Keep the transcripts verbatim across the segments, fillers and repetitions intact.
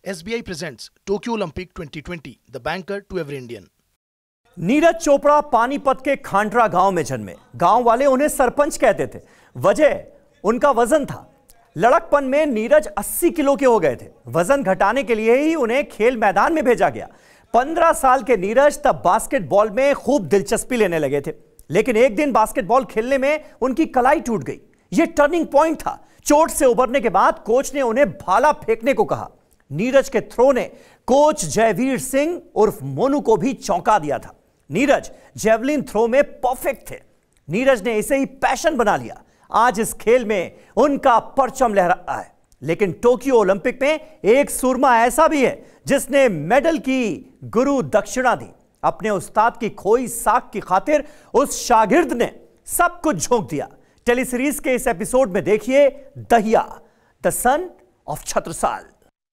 S B I presents Tokyo Olympic twenty twenty, the banker to every Indian. Neeraj Chopra Panipat के खांडरा गांव में जन्मे। गांव वाले उन्हें सरपंच कहते थे। वजह उनका वजन था। लड़कपन में नीरज अस्सी किलो के हो गए थे। वजन घटाने के लिए ही उन्हें खेल मैदान में भेजा गया। पंद्रह साल के नीरज तब बास्केटबॉल में खूब दिलचस्पी लेने लगे थे, लेकिन एक दिन बास्केटबॉल खेलने में उनकी कलाई टूट गई। यह टर्निंग पॉइंट था। चोट से उबरने के बाद कोच ने उन्हें भाला फेंकने को कहा। नीरज के थ्रो ने कोच जयवीर सिंह उर्फ मोनू को भी चौंका दिया था। नीरज जेवलिन थ्रो में परफेक्ट थे। नीरज ने इसे ही पैशन बना लिया। आज इस खेल में उनका परचम लहरा है। लेकिन टोक्यो ओलंपिक में एक सूरमा ऐसा भी है जिसने मेडल की गुरु दक्षिणा दी। अपने उस्ताद की खोई साख की खातिर उस शागिर्द ने सब कुछ झोंक दिया। टेलीसीरीज के इस एपिसोड में देखिए Dahiya, the son of Chhatrasal.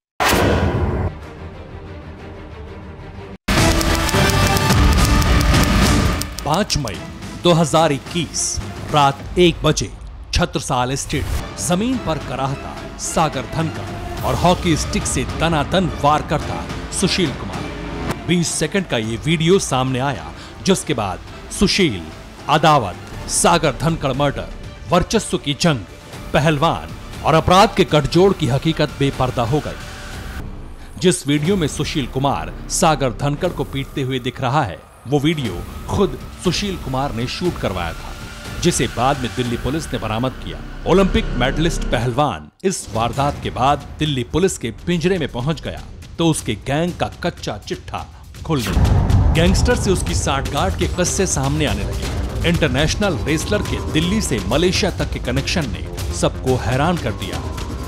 पांच मई दो हज़ार इक्कीस रात एक बजे छत्रसाल स्टेडियम। जमीन पर कराहता सागर धनकर और हॉकी स्टिक से दनादन वार करता सुशील कुमार। बीस सेकंड का ये वीडियो सामने आया, जिसके बाद सुशील, अदावत, सागर धनकर मर्डर, वर्चस्व की जंग, पहलवान और अपराध के गठजोड़ की हकीकत बेपर्दा हो गई। जिस वीडियो में सुशील कुमार सागर धनकर को पीटते हुए दिख रहा है, वो वीडियो खुद सुशील कुमार ने शूट करवाया था, जिसे बाद में दिल्ली पुलिस ने बरामद किया। ओलंपिक मेडलिस्ट पहलवान इस वारदात के बाद दिल्ली पुलिस के पिंजरे में पहुंच गया तो उसके गैंग का कच्चा चिट्ठा खुल गया। गैंगस्टर से उसकी सांठगांठ के किस्से सामने आने लगे। इंटरनेशनल रेसलर के दिल्ली से मलेशिया तक के कनेक्शन ने सबको हैरान कर दिया।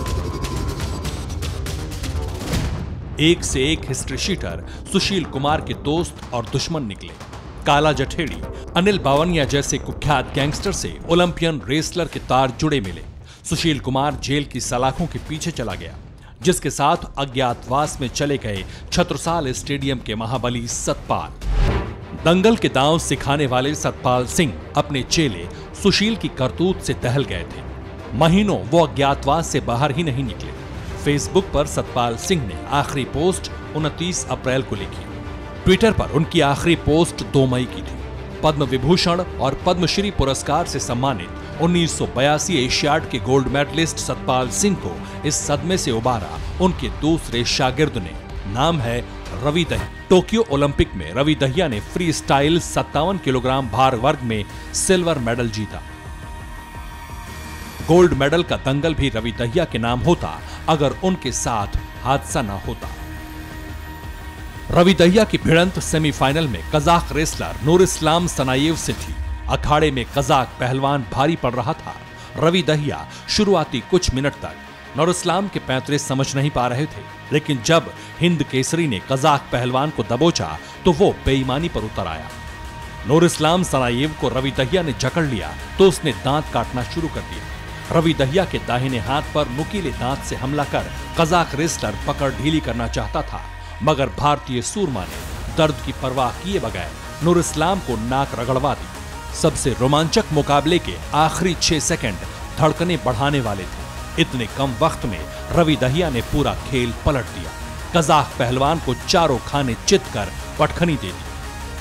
एक से एक हिस्ट्री शीटर सुशील कुमार के दोस्त और दुश्मन निकले। काला जठेड़ी, अनिल बावनिया जैसे कुख्यात गैंगस्टर से ओलंपियन रेसलर के तार जुड़े मिले। सुशील कुमार जेल की सलाखों के पीछे चला गया, जिसके साथ अज्ञातवास में चले गए छत्रसाल स्टेडियम के महाबली सतपाल। दंगल के दांव सिखाने वाले सतपाल सिंह अपने चेले सुशील की करतूत से दहल गए थे। महीनों वो अज्ञातवास से बाहर ही नहीं निकले। फेसबुक पर सतपाल सिंह ने आखिरी पोस्ट उनतीस अप्रैल को लिखी। ट्विटर पर उनकी आखिरी पोस्ट दो मई की थी। पद्म विभूषण और पद्मश्री पुरस्कार से सम्मानित उन्नीस सौ बयासी एशियाड के गोल्ड मेडलिस्ट सतपाल सिंह को इस सदमे से उबारा उनके दूसरे शागिर्द ने। नाम है रवि दहिया। टोक्यो ओलंपिक में रवि दहिया ने फ्री स्टाइल सत्तावन किलोग्राम भार वर्ग में सिल्वर मेडल जीता। गोल्ड मेडल का दंगल भी रवि दहिया के नाम होता अगर उनके साथ हादसा न होता। रवि दहिया की भिड़ंत सेमीफाइनल में कजाक रेसलर नूरिस्लाम सनायेव से थी। अखाड़े में कजाक पहलवान भारी पड़ रहा था। रवि दहिया शुरुआती कुछ मिनट तक नूरिस्लाम के पैंतरे समझ नहीं पा रहे थे, लेकिन जब हिंद केसरी ने कजाक पहलवान को दबोचा तो वो बेईमानी पर उतर आया। नूरिस्लाम सनायेव को रवि दहिया ने जकड़ लिया तो उसने दांत काटना शुरू कर दिया। रवि दहिया के दाहिने हाथ पर नुकीले दांत से हमला कर कजाक रेसलर पकड़ ढीली करना चाहता था, मगर भारतीय सूरमा ने दर्द की परवाह किए बगैर नूरिस्लाम को नाक रगड़वा दी। सबसे रोमांचक मुकाबले के आखिरी छह सेकंड धड़कने बढ़ाने वाले थे। इतने कम वक्त में रवि दहिया ने पूरा खेल पलट दिया। कजाक पहलवान को चारों खाने चित कर पटखनी दे दी।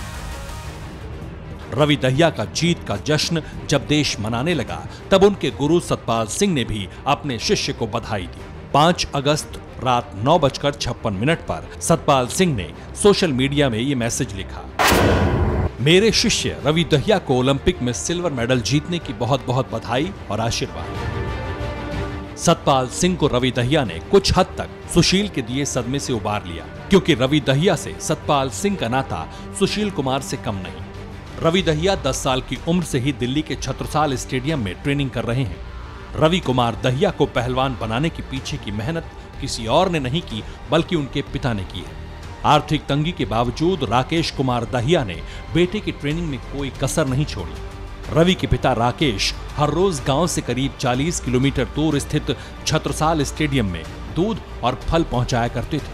रवि दहिया का जीत का जश्न जब देश मनाने लगा, तब उनके गुरु सतपाल सिंह ने भी अपने शिष्य को बधाई दी। पांच अगस्त रात नौ बजकर छप्पन मिनट पर सतपाल सिंह ने सोशल मीडिया में ये मैसेज लिखा। मेरे शिष्य रवि दहिया को ओलंपिक में सिल्वर मेडल जीतने की बहुत बहुत बधाई और आशीर्वाद। सतपाल सिंह को रवि दहिया ने कुछ हद तक सुशील के दिए सदमे से उबार लिया, क्योंकि रवि दहिया से सतपाल सिंह का नाता सुशील कुमार से कम नहीं। रवि दहिया दस साल की उम्र से ही दिल्ली के छत्रसाल स्टेडियम में ट्रेनिंग कर रहे हैं। रवि कुमार दहिया को पहलवान बनाने के पीछे की मेहनत किसी और ने नहीं की, बल्कि उनके पिता ने की है। आर्थिक तंगी के बावजूद राकेश कुमार दहिया ने बेटे की ट्रेनिंग में कोई कसर नहीं छोड़ी। रवि के पिता राकेश हर रोज गांव से करीब चालीस किलोमीटर दूर स्थित छत्रसाल स्टेडियम में दूध और फल पहुंचाया करते थे।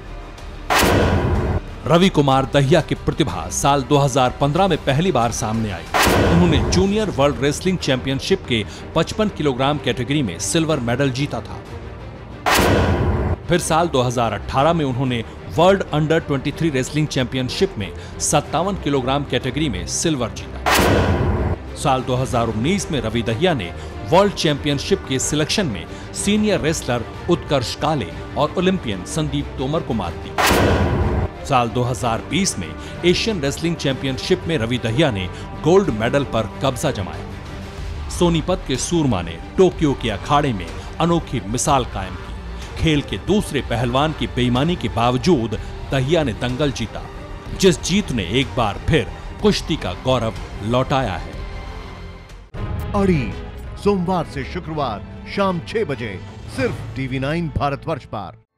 रवि कुमार दहिया की प्रतिभा साल दो हज़ार पंद्रह में पहली बार सामने आई। उन्होंने जूनियर वर्ल्ड रेसलिंग चैंपियनशिप के पचपन किलोग्राम कैटेगरी में सिल्वर मेडल जीता था। फिर साल दो हज़ार अठारह में उन्होंने वर्ल्ड अंडर तेईस रेसलिंग चैंपियनशिप में सत्तावन किलोग्राम कैटेगरी में सिल्वर जीता। साल दो हज़ार उन्नीस में रवि दहिया ने वर्ल्ड चैंपियनशिप के सिलेक्शन में सीनियर रेसलर उत्कर्ष काले और ओलंपियन संदीप तोमर को मात दी। साल दो हज़ार बीस में एशियन रेसलिंग चैंपियनशिप में रवि दहिया ने गोल्ड मेडल पर कब्जा जमाया। सोनीपत के सूरमा ने टोक्यो के अखाड़े में अनोखी मिसाल कायम की। खेल के दूसरे पहलवान की बेईमानी के बावजूद दहिया ने दंगल जीता, जिस जीत ने एक बार फिर कुश्ती का गौरव लौटाया है। अड़ी सोमवार से शुक्रवार शाम छह बजे सिर्फ टीवी नाइन भारतवर्ष पर।